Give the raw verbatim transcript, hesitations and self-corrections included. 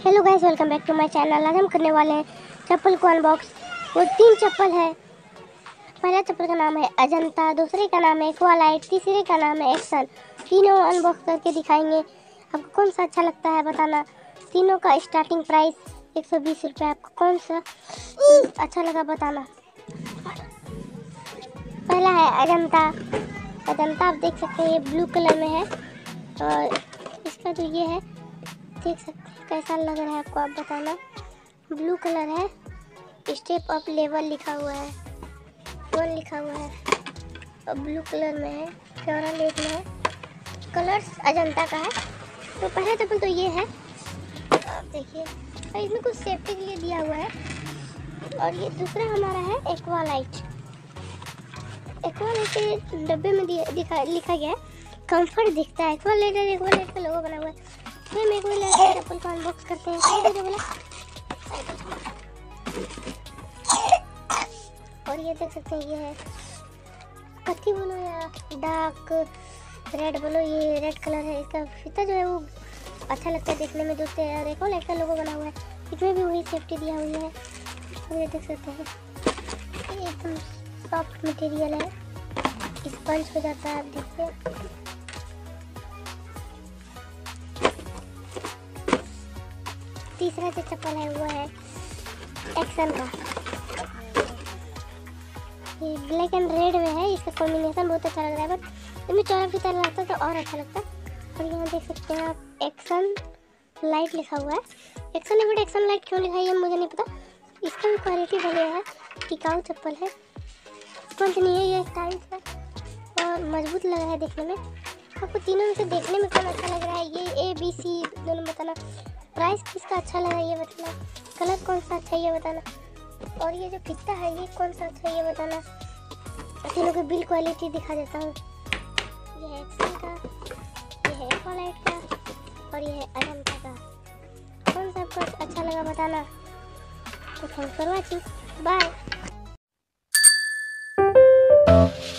Hello guys, welcome back to my channel. आज हम करने वाले हैं चप्पल को अनबॉक्स। वो तीन चप्पल है। पहला चप्पल का नाम है अजंता, दूसरे का नाम है एक्वालाइट, तीसरे का नाम है एक्शन। तीनों अनबॉक्स करके दिखाएंगे। आपको कौन सा अच्छा लगता है बताना। तीनों का स्टार्टिंग प्राइस एक सौ बीस रुपये। आपको कौन सा अच्छा लगा बताना। पहला है अजंता। अजंता आप देख सकते हैं, ये ब्लू कलर में है और इसका जो ये है देख सकते हैं कैसा लग रहा है आपको, आप बताना। ब्लू कलर है, स्टेप अप लेवल लिखा हुआ है, वन लिखा हुआ है और ब्लू कलर में है, चौड़ा लेट में है। कलर्स अजंता का है। तो पहला चप्पल तो ये है, आप देखिए, और इसमें कुछ सेफ्टी के लिए दिया हुआ है। और ये दूसरा हमारा है एक्वालाइट। एक्वालाइट के डब्बे में दिखा लिखा गया है कंफर्ट दिखता है। एक्वालाइट एक्वालाइट का लोगो बना हुआ है। हम एक बार चप्पल को अनबॉक्स करते हैं। बोला और ये देख सकते हैं, ये है कथी बोलो या डार्क रेड बोलो, ये रेड कलर है। इसका फीता जो है वो अच्छा लगता है देखने में, दूसरे और एक और लाइट का लोगो बना हुआ है। इसमें भी वही सेफ्टी दिया हुई है। ये देख सकते हैं, ये एकदम सॉफ्ट मटेरियल है, स्पंज हो जाता है। आप देखिए, तीसरा जो चप्पल है वो है एक्शन का। ये ब्लैक एंड रेड में है, इसका कॉम्बिनेशन बहुत अच्छा लग रहा है, बट इसमें चौड़ा फीता लगता तो और अच्छा लगता। और यहाँ देख सकते हैं आप एक्शन लाइट लिखा हुआ है। एक्शन है बट एक्शन लाइट क्यों लिखा है ये मुझे नहीं पता। इसका भी क्वालिटी बढ़िया है, टिकाऊ चप्पल है, स्पंज नहीं है, ये टाइल्स है और मजबूत लग रहा है देखने में। आपको तीनों में से देखने में कौन अच्छा लग रहा है, ये ए बी सी दोनों बताना। प्राइस किसका अच्छा लगा ये बताना। कलर कौन सा अच्छा है ये बताना। और ये जो फीता है ये कौन सा अच्छा है ये बताना। तीनों की बिल क्वालिटी दिखा देता हूँ। ये है एक्शन का, ये है एक्वालाइट का और ये है अजंता का। कौन सा आपको अच्छा लगा बताना। तो थैंक्स फॉर वॉचिंग, बाय।